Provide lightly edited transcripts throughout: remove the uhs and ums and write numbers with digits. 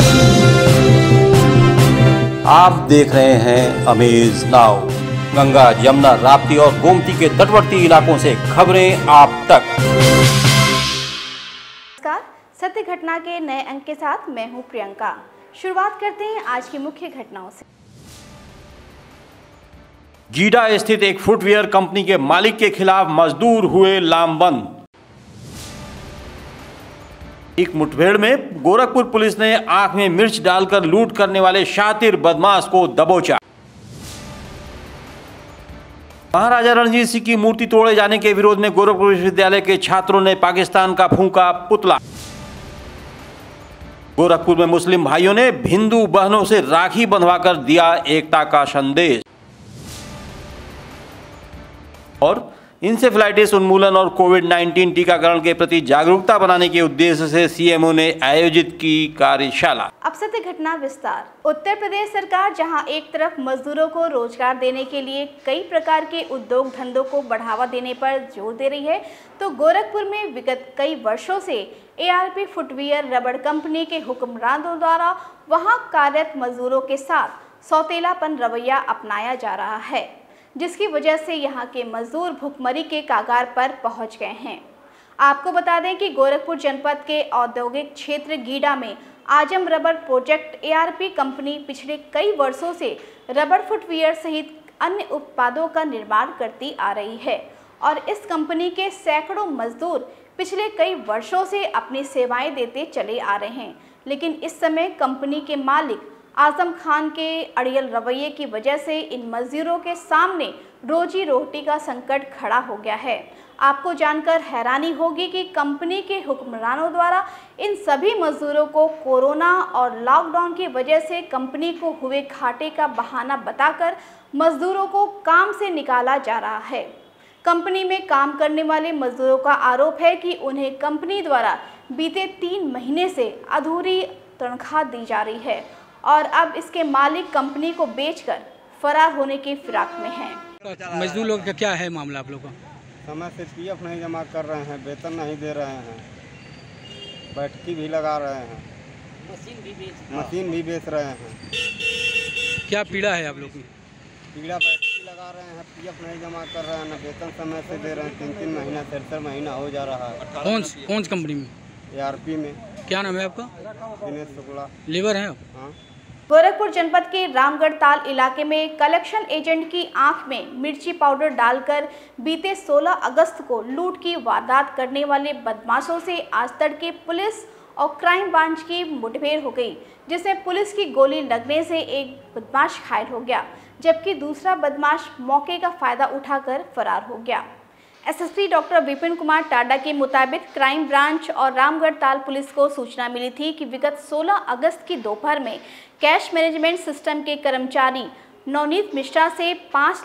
आप देख रहे हैं अमेज नाउ। गंगा, यमुना, राप्ती और गोमती के तटवर्ती इलाकों से खबरें आप तक। नमस्कार, सत्य घटना के नए अंक के साथ मैं हूं प्रियंका। शुरुआत करते हैं आज की मुख्य घटनाओं से। गीडा स्थित एक फुटवियर कंपनी के मालिक के खिलाफ मजदूर हुए लामबंद। एक मुठभेड़ में गोरखपुर पुलिस ने आंख में मिर्च डालकर लूट करने वाले शातिर बदमाश को दबोचा। महाराजा रणजीत सिंह की मूर्ति तोड़े जाने के विरोध में गोरखपुर विश्वविद्यालय के छात्रों ने पाकिस्तान का फूंका पुतला। गोरखपुर में मुस्लिम भाइयों ने हिंदू बहनों से राखी बंधवाकर दिया एकता का संदेश। और इंसेफ्लाइटिस उन्मूलन और कोविड-19 टीकाकरण के प्रति जागरूकता बनाने के उद्देश्य से सीएमओ ने आयोजित की कार्यशाला। अब सत्य घटना विस्तार। उत्तर प्रदेश सरकार जहां एक तरफ मजदूरों को रोजगार देने के लिए कई प्रकार के उद्योग धंधों को बढ़ावा देने पर जोर दे रही है, तो गोरखपुर में विगत कई वर्षों से एआरपी फुटवियर रबड़ कंपनी के हुक्मरानों द्वारा वहां कार्यरत मजदूरों के साथ सौतेलापन रवैया अपनाया जा रहा है, जिसकी वजह से यहाँ के मजदूर भुखमरी के कागार पर पहुँच गए हैं। आपको बता दें कि गोरखपुर जनपद के औद्योगिक क्षेत्र गीडा में Azam rubber project ARP company पिछले कई वर्षों से रबर फुटवियर सहित अन्य उत्पादों का निर्माण करती आ रही है और इस कंपनी के सैकड़ों मजदूर पिछले कई वर्षों से अपनी सेवाएं देते चले आ रहे हैं। लेकिन इस समय कंपनी के मालिक आजम खान के अड़ियल रवैये की वजह से इन मजदूरों के सामने रोजी रोटी का संकट खड़ा हो गया है। आपको जानकर हैरानी होगी कि कंपनी के हुक्मरानों द्वारा इन सभी मजदूरों को कोरोना और लॉकडाउन की वजह से कंपनी को हुए घाटे का बहाना बताकर मजदूरों को काम से निकाला जा रहा है। कंपनी में काम करने वाले मजदूरों का आरोप है कि उन्हें कंपनी द्वारा बीते 3 महीने से अधूरी तनख्वाह दी जा रही है और अब इसके मालिक कंपनी को बेचकर फरार होने की फिराक में हैं। मजदूर लोग का क्या है मामला आप लोगों का? समय से पीएफ नहीं जमा कर रहे हैं, वेतन नहीं दे रहे हैं, बैठकी भी लगा रहे हैं, मशीन भी बेच रहे हैं। क्या पीड़ा है आप लोग की? पीड़ा बैठकी लगा रहे हैं, पीएफ नहीं जमा कर रहे हैं, न वेतन समय से दे रहे हैं। 3-3 महीना 4-4 महीना हो जा रहा है। कौन कंपनी में? एआरपी में। क्या नाम है आपका? दिनेश शुक्ला। लेबर है आप? हाँ। गोरखपुर जनपद के रामगढ़ ताल इलाके में कलेक्शन एजेंट की आंख में मिर्ची पाउडर डालकर बीते 16 अगस्त को लूट की वारदात करने वाले बदमाशों से आज तड़के पुलिस और क्राइम ब्रांच की मुठभेड़ हो गई, जिसमें पुलिस की गोली लगने से एक बदमाश घायल हो गया, जबकि दूसरा बदमाश मौके का फायदा उठाकर फरार हो गया। एसएसपी डॉक्टर विपिन कुमार टाडा के मुताबिक क्राइम ब्रांच और रामगढ़ ताल पुलिस को सूचना मिली थी कि विगत 16 अगस्त की दोपहर में कैश मैनेजमेंट सिस्टम के कर्मचारी नवनीत मिश्रा से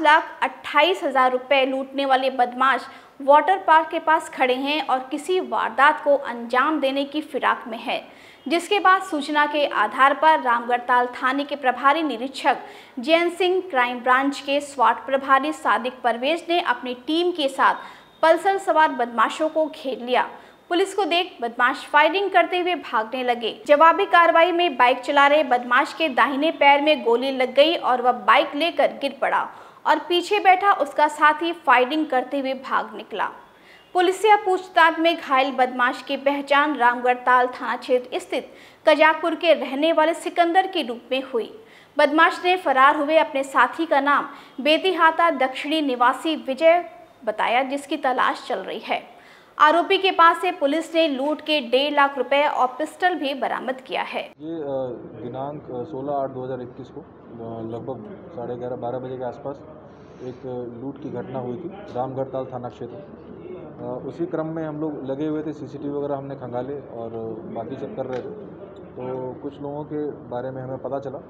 5,28,000 रुपये लूटने वाले बदमाश वाटर पार्क के पास खड़े हैं और किसी वारदात को अंजाम देने की फिराक में है, जिसके बाद सूचना के आधार पर रामगढ़ ताल थाने के प्रभारी निरीक्षक जैन सिंह, क्राइम ब्रांच के स्वाट प्रभारी सादिक परवेज ने अपनी टीम के साथ पल्सर सवार बदमाशों को घेर लिया। पुलिस को देख बदमाश फायरिंग करते हुए भागने लगे। जवाबी कार्रवाई में बाइक चला रहे बदमाश के दाहिने पैर में गोली लग गई और वह बाइक लेकर गिर पड़ा और पीछे बैठा उसका साथी फायरिंग करते हुए भाग निकला। पुलिस से पूछताछ में घायल बदमाश की पहचान रामगढ़ ताल थाना क्षेत्र स्थित कजाकपुर के रहने वाले सिकंदर के रूप में हुई। बदमाश ने फरार हुए अपने साथी का नाम बेतीहाता दक्षिणी निवासी विजय बताया, जिसकी तलाश चल रही है। आरोपी के पास से पुलिस ने लूट के 1.5 लाख रुपए और पिस्टल भी बरामद किया है। ये दिनांक 16/8/2021 को लगभग 11:30-12 बजे के आसपास एक लूट की घटना हुई थी रामगढ़ ताल थाना क्षेत्र। उसी क्रम में हम लोग लगे हुए थे, सीसीटीवी वगैरह हमने खंगाले और बाकी सब कर रहे थे, तो कुछ लोगों के बारे में हमें पता चला।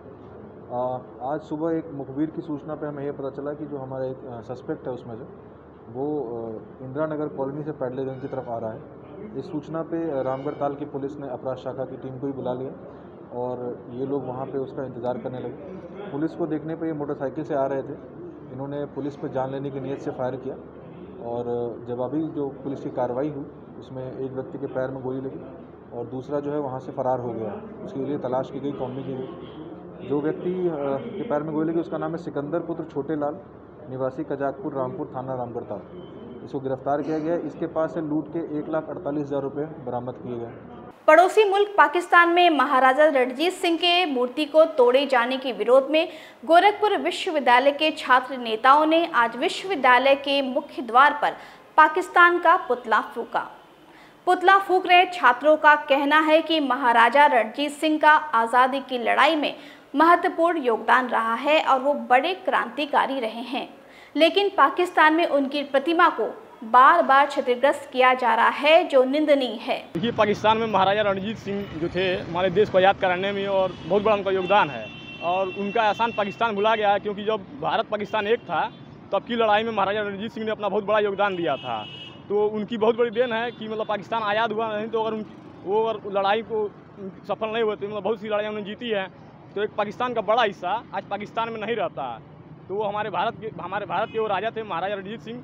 आज सुबह एक मुखबिर की सूचना पे हमें ये पता चला कि जो हमारा एक सस्पेक्ट है उसमें से वो इंदिरा नगर कॉलोनी से पैडलेगंज की तरफ आ रहा है। इस सूचना पे रामगढ़ ताल की पुलिस ने अपराध शाखा की टीम को ही बुला लिया और ये लोग वहाँ पे उसका इंतज़ार करने लगे। पुलिस को देखने पे ये मोटरसाइकिल से आ रहे थे, इन्होंने पुलिस पे जान लेने की नीयत से फायर किया और जब अभी जो पुलिस की कार्रवाई हुई उसमें एक व्यक्ति के पैर में गोली लगी और दूसरा जो है वहाँ से फ़रार हो गया। उसके लिए तलाश की गई, कौमी की गई। जो व्यक्ति के पैर में गोली लगी उसका नाम है सिकंदर पुत्र छोटे लाल, निवासी कजाकपुर रामपुर, थाना रामगढ़ताल। इसको गिरफ्तार किया गया। इसके पास से लूट के 1,48,000 रुपये बरामद किए गए। पड़ोसी मुल्क पाकिस्तान में महाराजा रणजीत सिंह के मूर्ति को तोड़े जाने के विरोध में गोरखपुर विश्वविद्यालय के छात्र नेताओं ने आज विश्वविद्यालय के मुख्य द्वार पर पाकिस्तान का पुतला फूंका। पुतला फूंक रहे छात्रों का कहना है कि महाराजा रणजीत सिंह का आज़ादी की लड़ाई में महत्वपूर्ण योगदान रहा है और वो बड़े क्रांतिकारी रहे हैं, लेकिन पाकिस्तान में उनकी प्रतिमा को बार बार क्षतिग्रस्त किया जा रहा है, जो निंदनीय है। देखिए, पाकिस्तान में महाराजा रणजीत सिंह जो थे हमारे देश को आज़ाद कराने में और बहुत बड़ा उनका योगदान है और उनका एहसान पाकिस्तान भुला गया है, क्योंकि जब भारत पाकिस्तान एक था तब की लड़ाई में महाराजा रणजीत सिंह ने अपना बहुत बड़ा योगदान दिया था। तो उनकी बहुत बड़ी देन है कि मतलब पाकिस्तान आज़ाद हुआ, नहीं तो अगर वो अगर लड़ाई को सफल नहीं होती, मतलब बहुत सी लड़ाइयाँ उन्होंने जीती हैं, तो एक पाकिस्तान का बड़ा हिस्सा आज पाकिस्तान में नहीं रहता। तो वो हमारे भारत के वो राजा थे महाराजा रणजीत सिंह।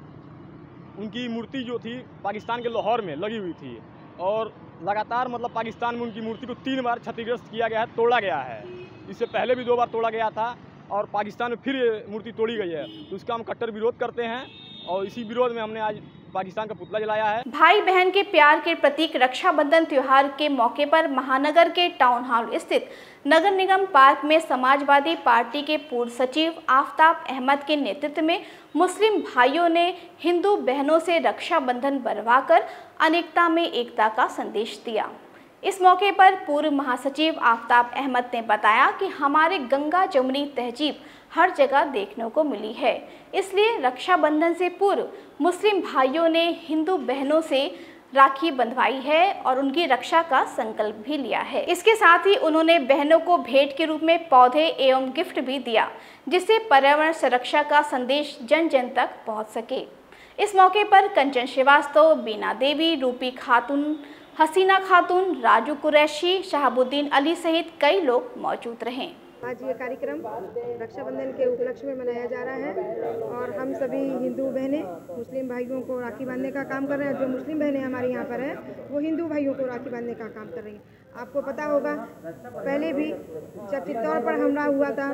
उनकी मूर्ति जो थी पाकिस्तान के लाहौर में लगी हुई थी और लगातार मतलब पाकिस्तान में उनकी मूर्ति को 3 बार क्षतिग्रस्त किया गया है, तोड़ा गया है। इससे पहले भी 2 बार तोड़ा गया था और पाकिस्तान में फिर ये मूर्ति तोड़ी गई है। तो इसका हम कट्टर विरोध करते हैं और इसी विरोध में हमने आज पाकिस्तान का पुतला जलाया है। भाई बहन के प्यार के प्रतीक रक्षाबंधन त्योहार के मौके पर महानगर के टाउन हॉल स्थित नगर निगम पार्क में समाजवादी पार्टी के पूर्व सचिव आफताब अहमद के नेतृत्व में मुस्लिम भाइयों ने हिंदू बहनों से रक्षाबंधन बंधवाकर अनेकता में एकता का संदेश दिया। इस मौके पर पूर्व महासचिव आफताब अहमद ने बताया कि हमारे गंगा जमुनी तहजीब हर जगह देखने को मिली है, इसलिए रक्षाबंधन से पूर्व मुस्लिम भाइयों ने हिंदू बहनों से राखी बंधवाई है और उनकी रक्षा का संकल्प भी लिया है। इसके साथ ही उन्होंने बहनों को भेंट के रूप में पौधे एवं गिफ्ट भी दिया, जिससे पर्यावरण संरक्षण का संदेश जन जन तक पहुंच सके। इस मौके पर कंचन श्रीवास्तव, बीना देवी, रूपी खातून, हसीना खातून, राजू कुरैशी, शहाबुद्दीन अली सहित कई लोग मौजूद रहे। आज ये कार्यक्रम रक्षाबंधन के उपलक्ष्य में मनाया जा रहा है और हम सभी हिंदू बहनें मुस्लिम भाइयों को राखी बांधने का काम कर रहे हैं। जो मुस्लिम बहनें हमारे यहाँ पर हैं वो हिंदू भाइयों को राखी बांधने का काम कर रही हैं। आपको पता होगा पहले भी जब चित्तौड़ पर हमला हुआ था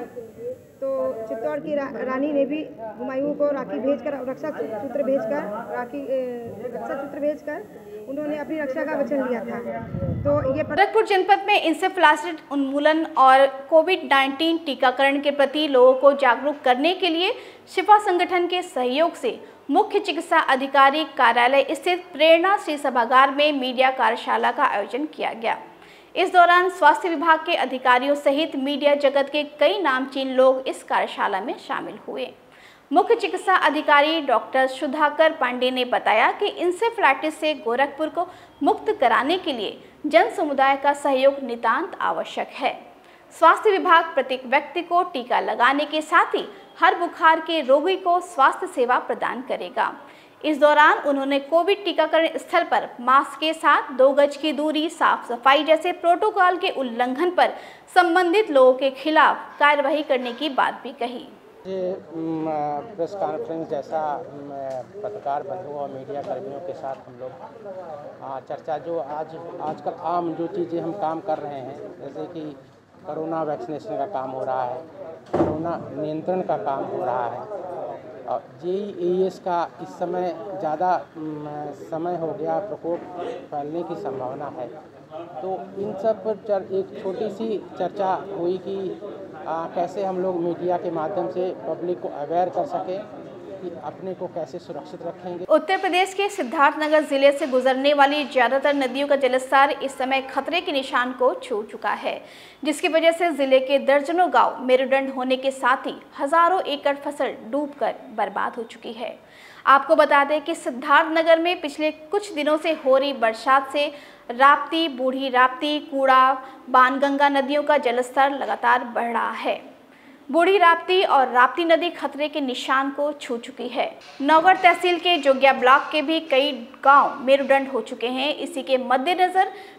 तो चित्तौड़ की रानी ने भी हुमायूं को राखी भेजकर रक्षा सूत्र भेजकर उन्होंने अपनी रक्षा का वचन लिया था। तो ये गोरखपुर जनपद में इंसेफ्लाइटिस उन्मूलन और कोविड-19 टीकाकरण के प्रति लोगों को जागरूक करने के लिए शिफा संगठन के सहयोग से मुख्य चिकित्सा अधिकारी कार्यालय स्थित प्रेरणा श्री सभागार में मीडिया कार्यशाला का आयोजन किया गया। इस दौरान स्वास्थ्य विभाग के अधिकारियों सहित मीडिया जगत के कई नामचीन लोग इस कार्यशाला में शामिल हुए। मुख्य चिकित्सा अधिकारी डॉक्टर सुधाकर पांडे ने बताया कि इंसेफ्लाइटिस से गोरखपुर को मुक्त कराने के लिए जन समुदाय का सहयोग नितांत आवश्यक है। स्वास्थ्य विभाग प्रत्येक व्यक्ति को टीका लगाने के साथ ही हर बुखार के रोगी को स्वास्थ्य सेवा प्रदान करेगा। इस दौरान उन्होंने कोविड टीकाकरण स्थल पर मास्क के साथ 2 गज की दूरी, साफ सफाई जैसे प्रोटोकॉल के उल्लंघन पर संबंधित लोगों के खिलाफ कार्रवाई करने की बात भी कही। प्रेस कॉन्फ्रेंस जैसा पत्रकार बंधुओं और मीडिया कर्मियों के साथ हम लोग चर्चा जो आजकल आम जो चीज़ें हम काम कर रहे हैं, जैसे कि कोरोना वैक्सीनेशन का काम हो रहा है, कोरोना नियंत्रण का काम हो रहा है और JES का इस समय ज़्यादा समय हो गया, प्रकोप फैलने की संभावना है। तो इन सब पर एक छोटी सी चर्चा हुई कि कैसे हम लोग मीडिया के माध्यम से पब्लिक को अवेयर कर सकें कि अपने को कैसे सुरक्षित रखेंगे। उत्तर प्रदेश के सिद्धार्थनगर जिले से गुजरने वाली ज्यादातर नदियों का जलस्तर इस समय खतरे के निशान को छू चुका है, जिसकी वजह से जिले के दर्जनों गांव मेरुदंड होने के साथ ही हजारों एकड़ फसल डूबकर बर्बाद हो चुकी है। आपको बता दें कि सिद्धार्थनगर में पिछले कुछ दिनों से हो रही बरसात से राप्ती, बूढ़ी राप्ती, कूड़ा, बाणगंगा नदियों का जलस्तर लगातार बढ़ रहा है। बूढ़ी राप्ती और राप्ती नदी खतरे के निशान को छू चुकी है। नौगढ़ तहसील के जोगिया ब्लॉक के भी कई गांव मेरुदंड हो चुके हैं। इसी के मद्देनजर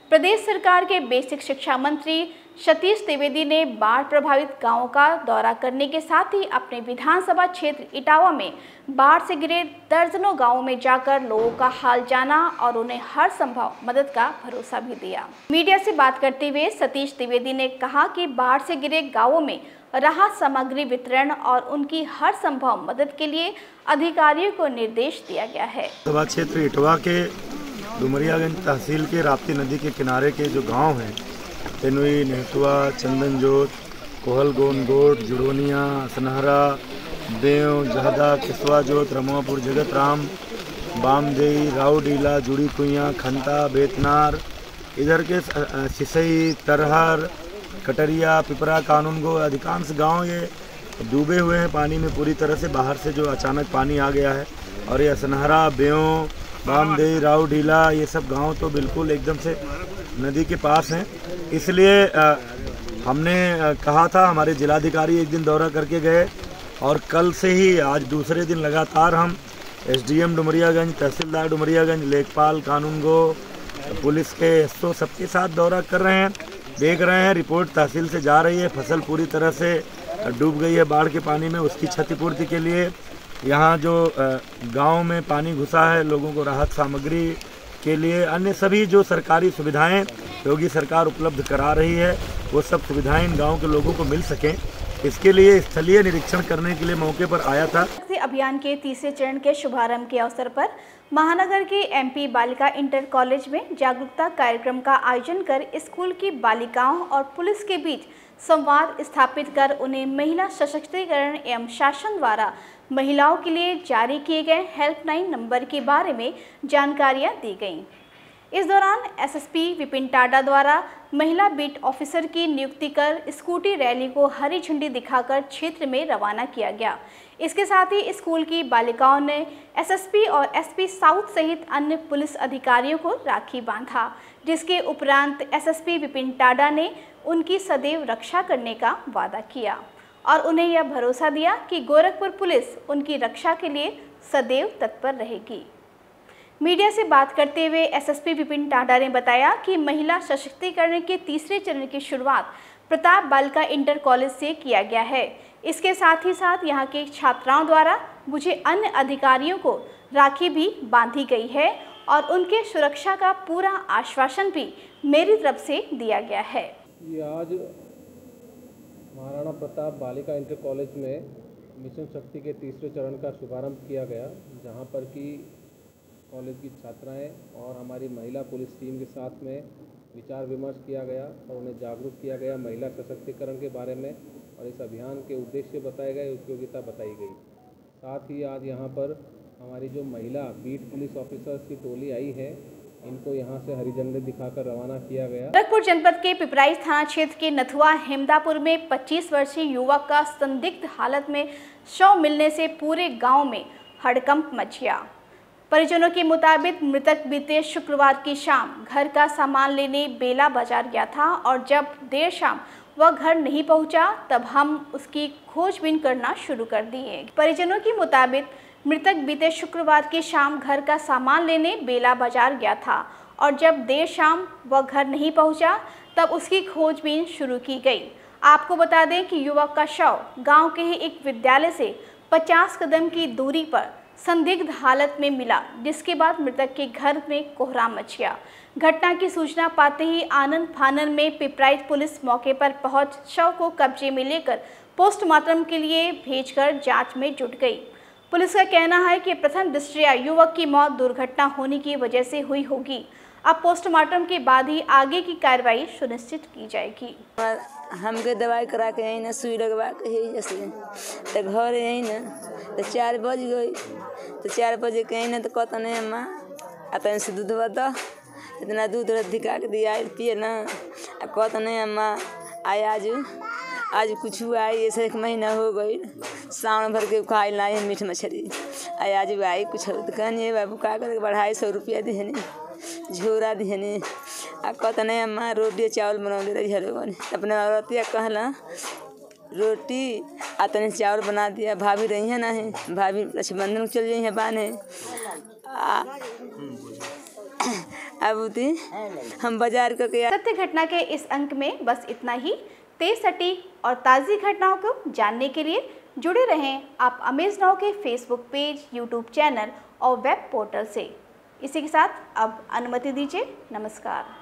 प्रदेश सरकार के बेसिक शिक्षा मंत्री सतीश द्विवेदी ने बाढ़ प्रभावित गांवों का दौरा करने के साथ ही अपने विधानसभा क्षेत्र इटावा में बाढ़ से घिरे दर्जनों गांवों में जाकर लोगों का हाल जाना और उन्हें हर संभव मदद का भरोसा भी दिया। मीडिया से बात करते हुए सतीश द्विवेदी ने कहा कि बाढ़ से घिरे गांवों में राहत सामग्री वितरण और उनकी हर संभव मदद के लिए अधिकारियों को निर्देश दिया गया है। सभा क्षेत्र इटवा के डुमरियागंज तहसील के राप्ती नदी के किनारे के जो गांव हैं, तेनुई, नेहतुआ, चंदनजोत, कोहल, गोनगोट, जुड़ोनिया, सनहरा, देव, जहदा, किसवा जोत, रमुआपुर, जगत राम, बामदेई, राउडीला, जुड़ी कुइयाँ, खंता, बेतनार, इधर के सिसई, तरहर, कटरिया, पिपरा, कानूनगो, अधिकांश गांव ये डूबे हुए हैं पानी में पूरी तरह से। बाहर से जो अचानक पानी आ गया है और ये सनहरा, बेव, बामदेई, राउडीला, ये सब गांव तो बिल्कुल एकदम से नदी के पास हैं। इसलिए हमने कहा था, हमारे जिलाधिकारी एक दिन दौरा करके गए और कल से ही आज दूसरे दिन लगातार हम एसडीएम डुमरियागंज, तहसीलदार डुमरियागंज, लेखपाल, कानूनगो, पुलिस के एसओ सबके साथ दौरा कर रहे हैं, देख रहे हैं। रिपोर्ट तहसील से जा रही है। फसल पूरी तरह से डूब गई है बाढ़ के पानी में, उसकी क्षतिपूर्ति के लिए यहाँ जो गांव में पानी घुसा है, लोगों को राहत सामग्री के लिए अन्य सभी जो सरकारी सुविधाएं योगी सरकार उपलब्ध करा रही है, वो सब सुविधाएं इन गाँव के लोगों को मिल सकें, इसके लिए स्थलीय निरीक्षण करने के लिए मौके पर आया था। अभियान के तीसरे चरण के शुभारंभ के अवसर पर महानगर के एमपी बालिका इंटर कॉलेज में जागरूकता कार्यक्रम का आयोजन कर स्कूल की बालिकाओं और पुलिस के बीच संवाद स्थापित कर उन्हें महिला सशक्तिकरण एवं शासन द्वारा महिलाओं के लिए जारी किए गए हेल्पलाइन नंबर के बारे में जानकारियां दी गईं। इस दौरान एसएसपी विपिन टाडा द्वारा महिला बीट ऑफिसर की नियुक्ति कर स्कूटी रैली को हरी झंडी दिखाकर क्षेत्र में रवाना किया गया। इसके साथ ही स्कूल की बालिकाओं ने एसएसपी और एसपी साउथ सहित अन्य पुलिस अधिकारियों को राखी बांधा, जिसके उपरांत एसएसपी विपिन टाडा ने उनकी सदैव रक्षा करने का वादा किया और उन्हें यह भरोसा दिया कि गोरखपुर पुलिस उनकी रक्षा के लिए सदैव तत्पर रहेगी। मीडिया से बात करते हुए एसएसपी विपिन टाडा ने बताया कि महिला सशक्तिकरण के तीसरे चरण की शुरुआत प्रताप बालिका इंटर कॉलेज से किया गया है। इसके साथ ही साथ यहाँ के छात्राओं द्वारा मुझे अन्य अधिकारियों को राखी भी बांधी गई है और उनके सुरक्षा का पूरा आश्वासन भी मेरी तरफ से दिया गया है। ये आज महाराणा प्रताप बालिका इंटर कॉलेज में मिशन शक्ति के तीसरे चरण का शुभारंभ किया गया, जहाँ पर कि कॉलेज की छात्राएं और हमारी महिला पुलिस टीम के साथ में विचार विमर्श किया गया और उन्हें जागरूक किया गया महिला सशक्तिकरण के बारे में और इस अभियान के उद्देश्य बताए गए, उपयोगिता बताई गई। साथ ही आज यहाँ पर हमारी जो महिला बीट पुलिस ऑफिसर्स की टोली आई है, इनको यहाँ से हरी झंडी दिखाकर रवाना किया गया। गोरखपुर जनपद के पिपराइच थाना क्षेत्र के नथुआ हेमदापुर में 25 वर्षीय युवक का संदिग्ध हालत में शव मिलने से पूरे गांव में हड़कंप मच गया। परिजनों के मुताबिक मृतक बीते शुक्रवार की शाम घर का सामान लेने बेला बाजार गया था और जब देर शाम वह घर नहीं पहुंचा तब हम उसकी खोजबीन करना शुरू कर दिए। परिजनों के मुताबिक मृतक बीते शुक्रवार की शाम घर का सामान लेने बेला बाजार गया था और जब देर शाम वह घर नहीं पहुंचा तब उसकी खोजबीन शुरू की गई। आपको बता दें कि युवक का शव गांव के ही एक विद्यालय से 50 कदम की दूरी पर संदिग्ध हालत में मिला, जिसके बाद मृतक के घर में कोहराम मच गया। घटना की सूचना पाते ही आनन फानन में पिपराइच पुलिस मौके पर पहुंच शव को कब्जे में लेकर पोस्टमार्टम के लिए भेजकर जांच में जुट गई। पुलिस का कहना है कि प्रथम दृष्टया युवक की मौत दुर्घटना होने की वजह से हुई होगी। अब पोस्टमार्टम के बाद ही आगे की कार्रवाई सुनिश्चित की जाएगी। हमके दवाई करा के यही ना सुई लगवा के ही जैसे तो घर यही ना तो 4 बज गई तो 4 बजे कहीं ना तो कहता नहीं अम्मा आता से दूध बता इतना दूध धिका के दिया पिए ना कहता नहीं अम्मा आए आज कुछ हुआ है, ऐसे 1 महीना हो गई सावन भर के खाई लाई मीठ मछली आए आज आई कुछ कहनी बाबू का करके 250 रुपया दिहनी झोरा दिहनी आ कहता नहीं अम्मा रोटी चावल बनौले रही हर अपने औरतिया कहला रोटी आ तनी चावल बना दिया। भाभी रही है नहीं, भाभी रक्षाबंधन चल गई है बाने अब हम बाजार करके। सत्य घटना के इस अंक में बस इतना ही। तेज सटीक और ताज़ी घटनाओं को जानने के लिए जुड़े रहें आप अमेज नाउ के फेसबुक पेज, यूट्यूब चैनल और वेब पोर्टल से। इसी के साथ अब अनुमति दीजिए। नमस्कार।